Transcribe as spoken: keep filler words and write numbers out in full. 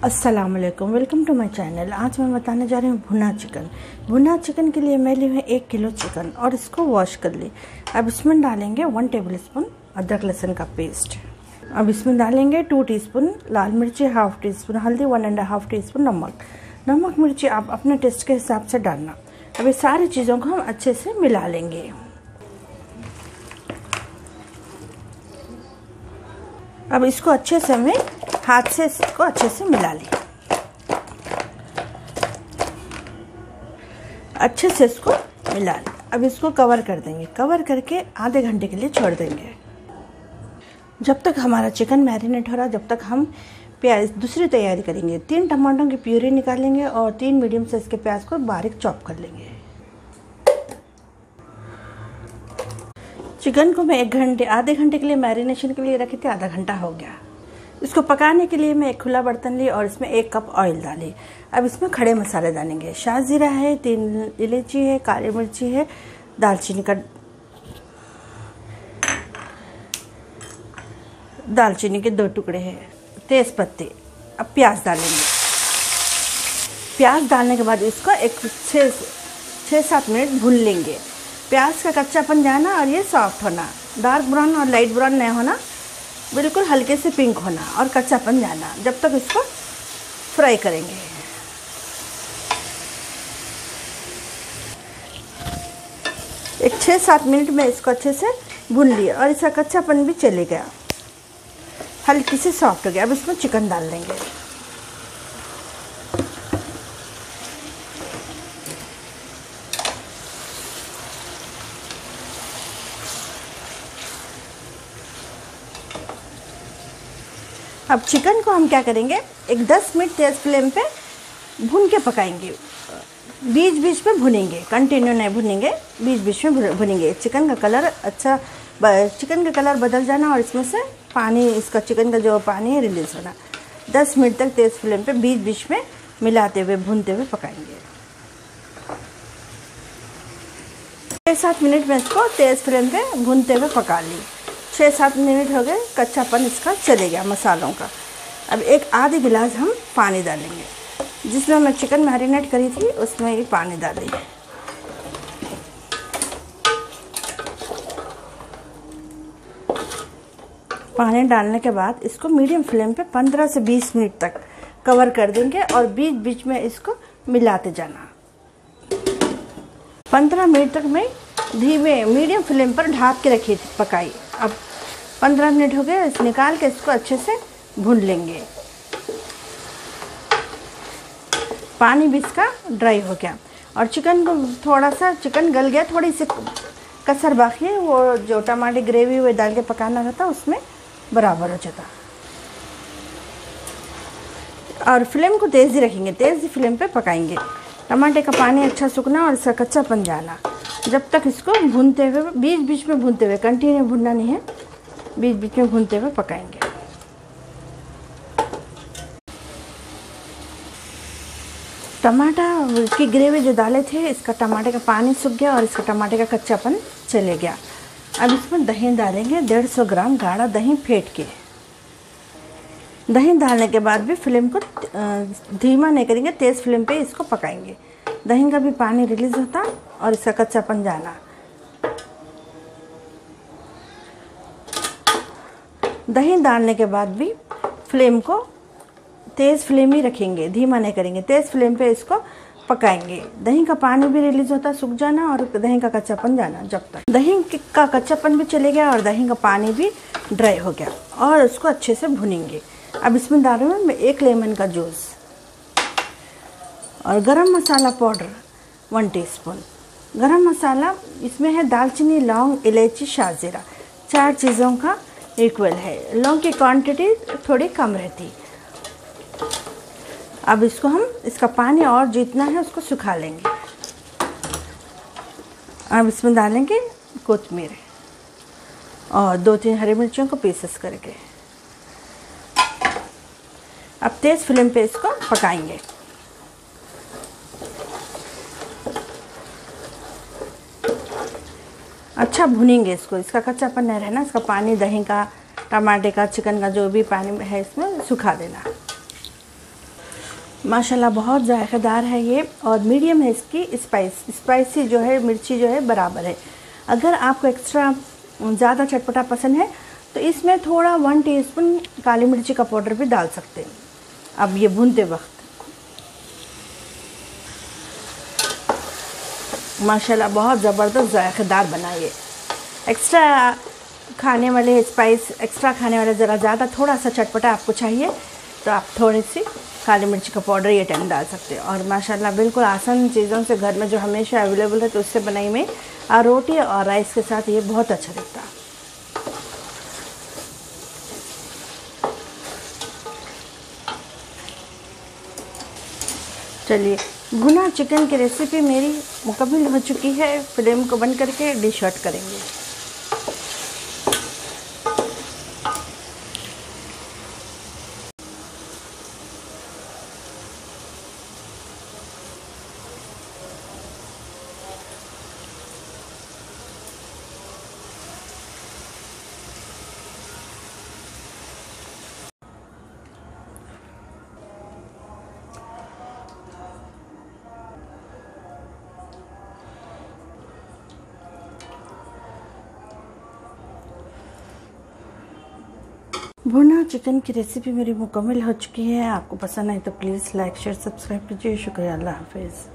अस्सलाम वालेकुम, welcome to my channel. आज मैं बताने जा रही हूँ भुना चिकन। भुना चिकन के लिए मैं ली हूँ एक किलो चिकन और इसको वॉश कर ली। अब इसमें डालेंगे वन टेबल स्पून अदरक लहसुन का पेस्ट। अब इसमें डालेंगे टू टीस्पून लाल मिर्ची, हाफ टी स्पून हल्दी, one and half teaspoon नमक। नमक मिर्ची आप अपने टेस्ट के हिसाब से डालना। अब ये सारी चीज़ों को हम अच्छे से मिला लेंगे। अब इसको अच्छे से मैं हाथ से इसको अच्छे से मिला ली। अच्छे से इसको मिला ली। अब इसको कवर कर देंगे। कवर करके आधे घंटे के लिए छोड़ देंगे। जब तक हमारा चिकन मैरिनेट हो रहा, जब तक हम प्याज दूसरी तैयारी करेंगे। तीन टमाटरों की प्यूरी निकालेंगे और तीन मीडियम साइज के प्याज को बारीक चॉप कर लेंगे। चिकन को मैं एक घंटे आधे घंटे के लिए मैरिनेशन के लिए रखी थी, आधा घंटा हो गया। इसको पकाने के लिए मैं एक खुला बर्तन ली और इसमें एक कप ऑयल डाली। अब इसमें खड़े मसाले डालेंगे। शाहजीरा है, तीन इलायची है, काली मिर्ची है, दालचीनी का दालचीनी के दो टुकड़े हैं, तेज पत्ते। अब प्याज डालेंगे। प्याज डालने के बाद इसको एक छः छः सात मिनट भून लेंगे। प्याज का कच्चापन जाना और ये सॉफ्ट होना, डार्क ब्राउन और लाइट ब्राउन नहीं होना, बिल्कुल हल्के से पिंक होना और कच्चापन जाना। जब तक इसको फ्राई करेंगे। एक छः सात मिनट में इसको अच्छे से भून लिया और इसका कच्चापन भी चले गया, हल्की से सॉफ्ट हो गया। अब इसमें चिकन डाल देंगे। अब चिकन को हम क्या करेंगे, एक दस मिनट तेज़ फ्लेम पे भून के पकाएंगे। बीच बीच में भुनेंगे, कंटिन्यू नहीं भुनेंगे, बीच बीच में भुनेंगे। चिकन का कलर अच्छा चिकन का कलर बदल जाना और इसमें से पानी, इसका चिकन का जो पानी है रिलीज होना। दस मिनट तक तेज़ फ्लेम पे बीच बीच में मिलाते हुए भूनते हुए पकाएंगे। छः सात मिनट में इसको तेज़ फ्लेम पे भूनते हुए पका ली। छः सात मिनट हो गए, कच्चापन इसका चले गया मसालों का। अब एक आधे गिलास हम पानी डालेंगे। जिसमें मैं चिकन मैरिनेट करी थी उसमें ये पानी डाली। पानी डालने के बाद इसको मीडियम फ्लेम पे पंद्रह से बीस मिनट तक कवर कर देंगे और बीच बीच में इसको मिलाते जाना। पंद्रह मिनट तक मैं धीमे मीडियम फ्लेम पर ढक के रखी थी, पकाई। अब पंद्रह मिनट हो गए, इस निकाल के इसको अच्छे से भून लेंगे। पानी भी इसका ड्राई हो गया और चिकन को थोड़ा सा चिकन गल गया, थोड़ी सी कसर बाकी है, वो जो टमाटर ग्रेवी वो डाल के पकाना रहता उसमें बराबर हो जाता। और फ्लेम को तेज़ ही रखेंगे, तेज़ ही फ्लेम पे पकाएंगे। टमाटर का पानी अच्छा सूखना और इसका कच्चापन जाना। जब तक इसको भूनते हुए बीच बीच में भूनते हुए, कंटिन्यू भूनना नहीं है, बीच बीच में भूनते हुए पकाएंगे। टमाटर की ग्रेवी जो डाले थे, इसका टमाटर का पानी सूख गया और इसका टमाटर का कच्चापन चले गया। अब इसमें दही डालेंगे, डेढ़ सौ ग्राम गाढ़ा दही फेंट के। दही डालने के बाद भी फ्लेम को धीमा नहीं करेंगे, तेज़ फ्लेम पे इसको पकाएंगे। दही का भी पानी रिलीज होता और इसका कच्चापन जाना। दही डालने के बाद भी फ्लेम को तेज़ फ्लेम ही रखेंगे, धीमा नहीं करेंगे, तेज़ फ्लेम पे इसको पकाएंगे। दही का पानी भी रिलीज होता, सूख जाना और दही का कच्चापन जाना। जब तक दही का कच्चापन भी चले गया और दही का पानी भी ड्राई हो गया और उसको अच्छे से भुनेंगे। अब इसमें डाल रही हूँ मैं एक लेमन का जूस और गरम मसाला पाउडर वन टीस्पून। गरम मसाला इसमें है दालचीनी, लौंग, इलायची, शाहजीरा, चार चीज़ों का इक्वल है। लौंग की क्वांटिटी थोड़ी कम रहती। अब इसको हम इसका पानी और जितना है उसको सुखा लेंगे। अब इसमें डालेंगे कोथिमीर और दो तीन हरी मिर्चियों को पीसेस करके। अब तेज़ फ्लेम पे इसको पकाएंगे। अच्छा भुनेंगे इसको, इसका कच्चापन नहीं रहना। इसका पानी दही का, टमाटर का, चिकन का जो भी पानी है इसमें सुखा देना। माशाल्लाह बहुत जायकेदार है ये, और मीडियम है इसकी स्पाइस। स्पाइसी जो है मिर्ची जो है बराबर है। अगर आपको एक्स्ट्रा ज़्यादा चटपटा पसंद है तो इसमें थोड़ा वन टीस्पून काली मिर्ची का पाउडर भी डाल सकते हैं। अब ये भूनते वक्त माशाल्लाह बहुत ज़बरदस्त जायकेदार बना ये। एक्स्ट्रा खाने वाले स्पाइस, एक्स्ट्रा खाने वाले ज़रा ज़्यादा थोड़ा सा चटपटा आपको चाहिए तो आप थोड़ी सी काली मिर्च का पाउडर ये टाइम डाल सकते हैं। और माशाल्लाह बिल्कुल आसान चीज़ों से घर में जो हमेशा अवेलेबल है तो उससे बनाई में और रोटी और राइस के साथ ये बहुत अच्छा लगता है। चलिए, भुना चिकन की रेसिपी मेरी मुकम्मल हो चुकी है। फ्लेम को बंद करके डिश आउट करेंगे। भुना चिकन की रेसिपी मेरी मुकम्मल हो चुकी है। आपको पसंद आए तो प्लीज़ लाइक शेयर सब्सक्राइब कीजिए। शुक्रिया, अल्लाह हाफिज़।